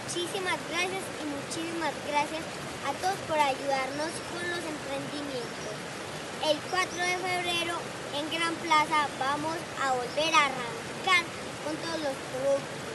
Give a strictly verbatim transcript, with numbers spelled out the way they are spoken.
muchísimas gracias y muchísimas gracias a todos por ayudarnos con los emprendimientos. El cuatro de febrero en Gran Plaza vamos a volver a arrancar con todos los productos